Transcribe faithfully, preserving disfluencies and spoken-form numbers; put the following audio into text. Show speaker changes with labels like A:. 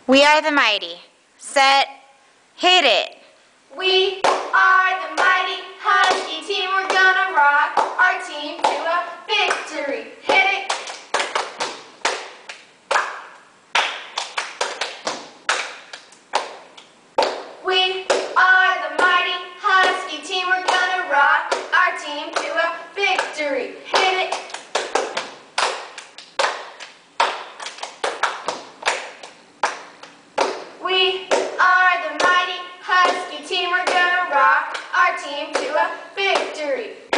A: We are the mighty. Set, hit it.
B: We are the mighty Husky team. We're gonna rock our team to a victory. Hit it. We are the mighty Husky team. We're gonna rock our team to a victory. Hit it. We are the mighty Husky team. We're gonna rock our team to a victory.